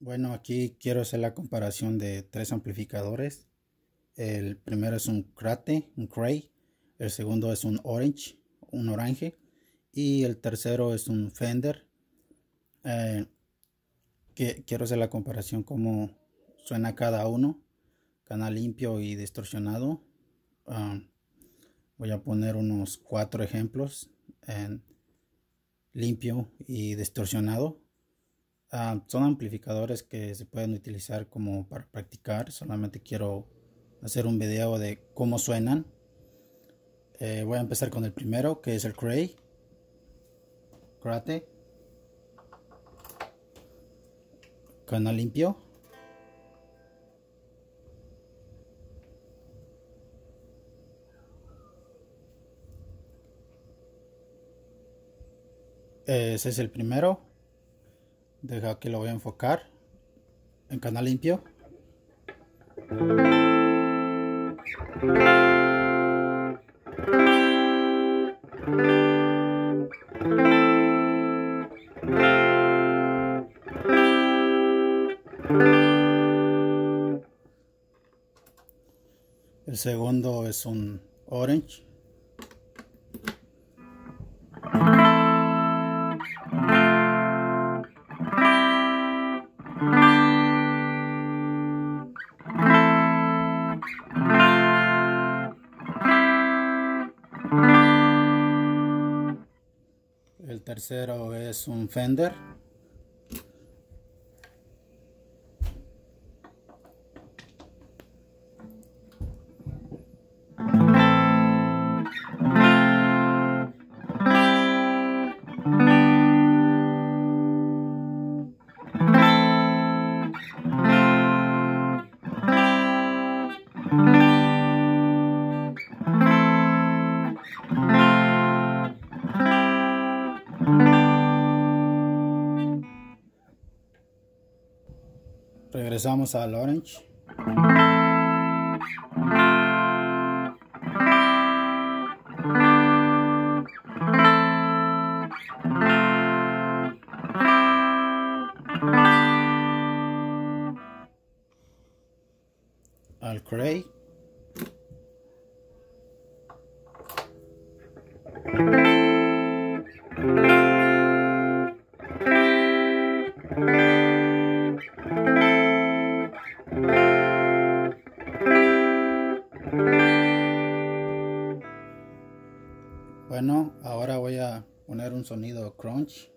Bueno, aquí quiero hacer la comparación de tres amplificadores. El primero es un Cray. El segundo es un Orange. Y el tercero es un Fender. Quiero hacer la comparación cómo suena cada uno. Canal limpio y distorsionado. Voy a poner unos 4 ejemplos en limpio y distorsionado. Son amplificadores que se pueden utilizar como para practicar. Solamente quiero hacer un video de cómo suenan. Voy a empezar con el primero, que es el Crate. Canal limpio. Ese es el primero. Deja que lo voy a enfocar en canal limpio. El segundo es un Orange. El tercero es un Fender. Regresamos al Orange. Al Cray. Bueno, ahora voy a poner un sonido crunch.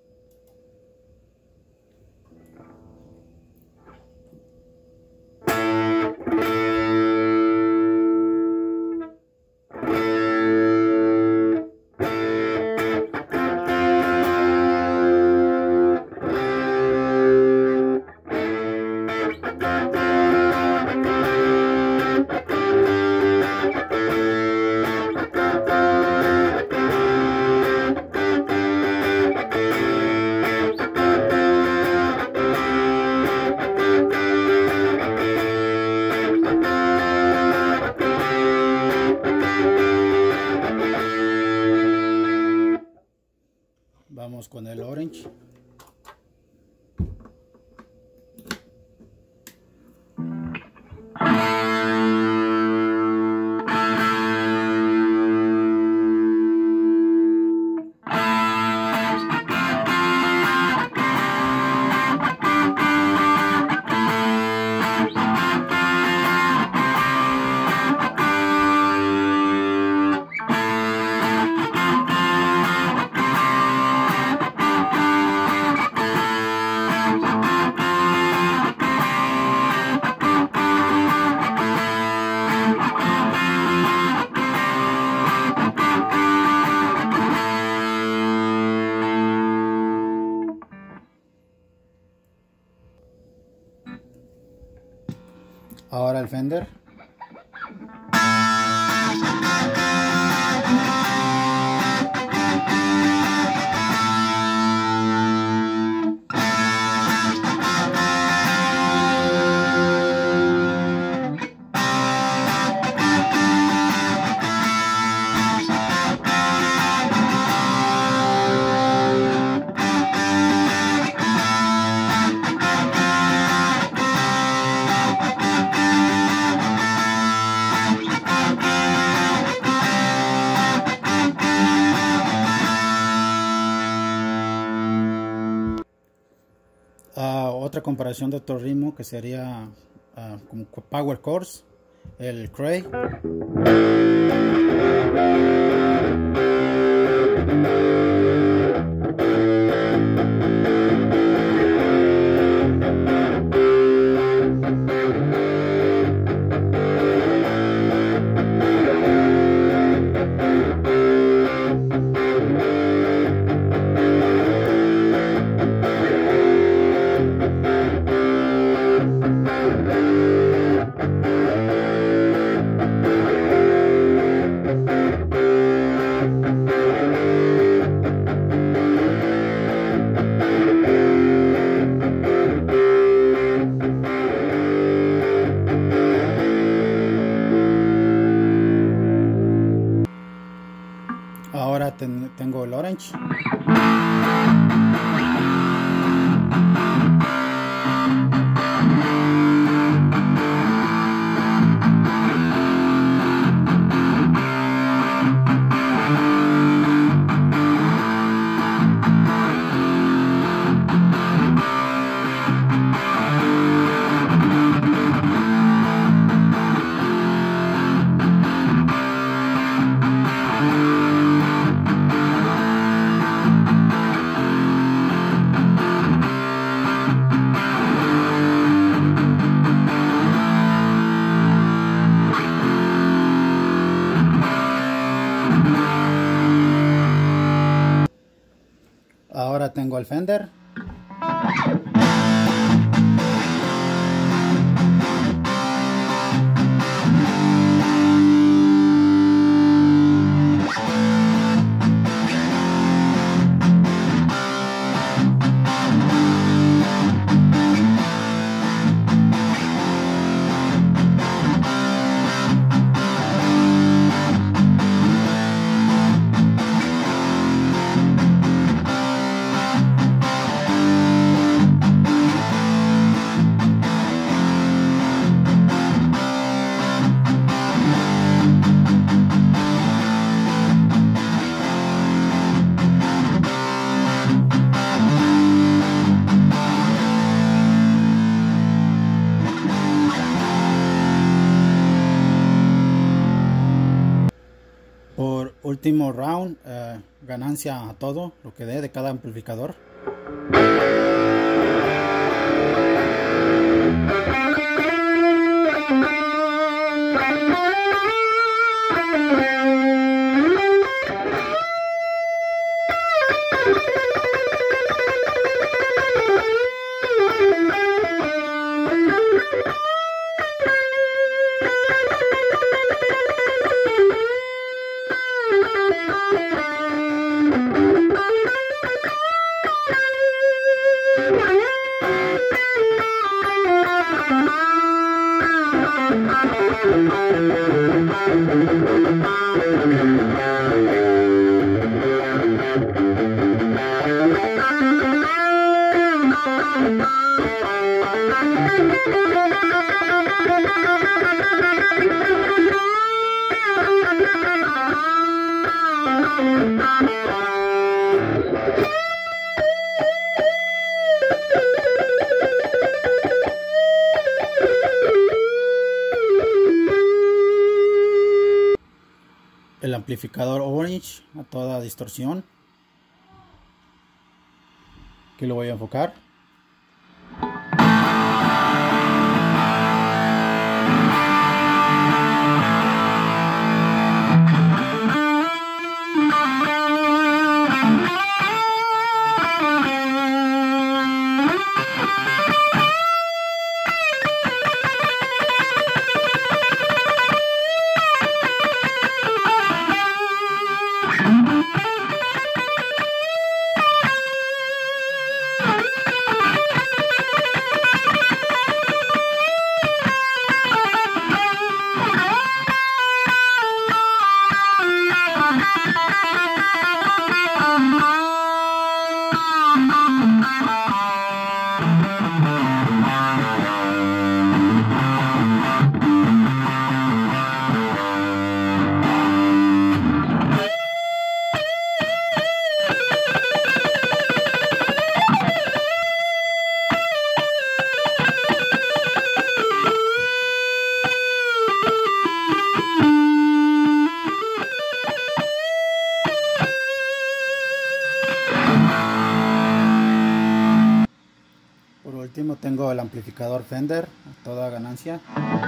Vamos con el Orange. Ahora el Fender. Otra comparación de otro ritmo que sería como power chords, el Cray. Ahora tengo el Orange. Ahora tengo el Fender. Por último round, ganancia a todo lo que dé de cada amplificador. El amplificador Orange a toda distorsión. Aquí lo voy a enfocar. último tengo el amplificador Fender a toda ganancia.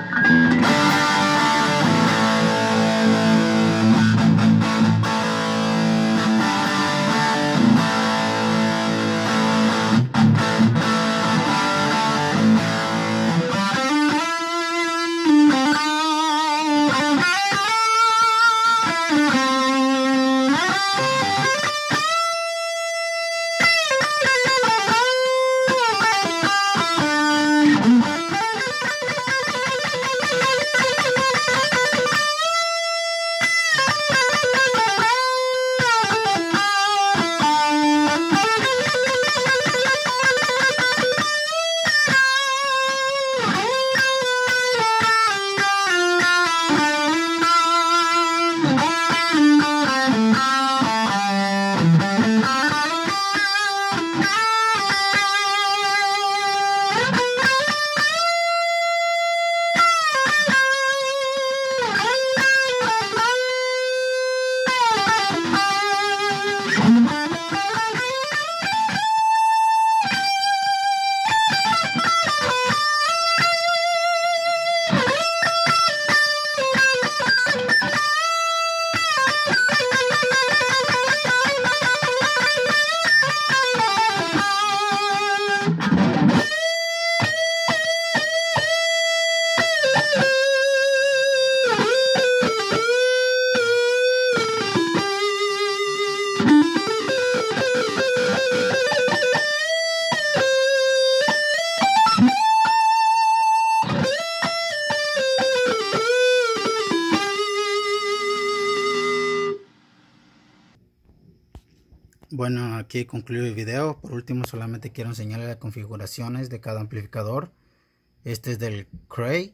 Bueno, aquí concluyo el video. Por último, solamente quiero enseñarles las configuraciones de cada amplificador. Este es del Cray.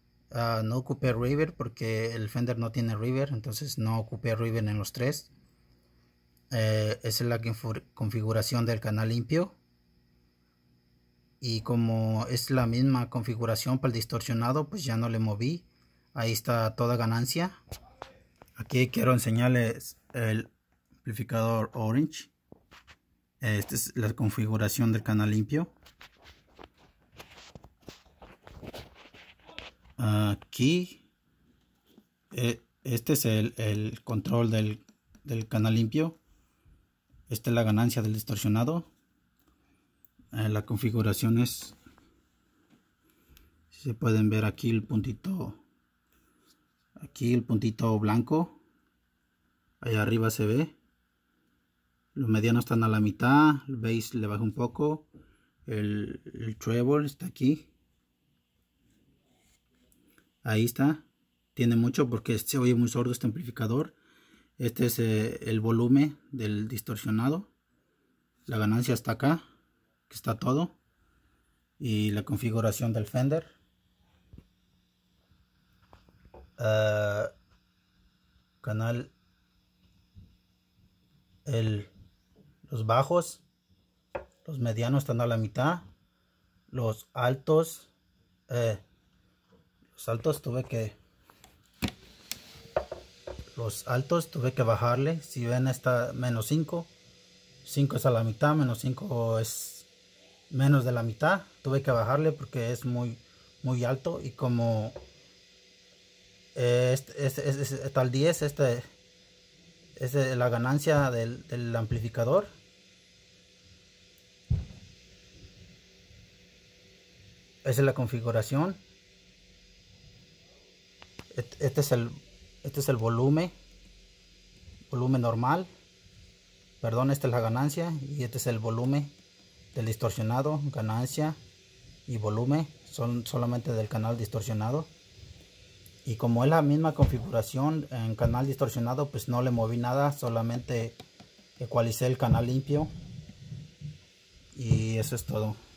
No ocupé reverb porque el Fender no tiene reverb, entonces no ocupé reverb en los tres. Esa es la configuración del canal limpio. Y como es la misma configuración para el distorsionado, pues ya no le moví. Ahí está toda ganancia. Aquí quiero enseñarles el amplificador Orange. Esta es la configuración del canal limpio. Aquí este es el control del canal limpio. Esta es la ganancia del distorsionado. La configuración es, si se pueden ver aquí el puntito blanco, allá arriba se ve. Los medianos están a la mitad, el bass le baja un poco, el treble está aquí. Ahí está, tiene mucho porque se oye muy sordo este amplificador. Este es el volumen del distorsionado. La ganancia está acá, que está todo. Y la configuración del Fender. Canal, los bajos, los medianos están a la mitad. Los altos tuve que bajarle. Si ven, está menos 5 es a la mitad, menos 5 es menos de la mitad. Tuve que bajarle porque es muy alto, y como está al 10, es la ganancia del amplificador. Esa es la configuración. Este es el volumen normal, perdón, esta es la ganancia, y este es el volumen del distorsionado. Ganancia y volumen son solamente del canal distorsionado. Y como es la misma configuración en canal distorsionado, pues no le moví nada, solamente ecualicé el canal limpio, y eso es todo.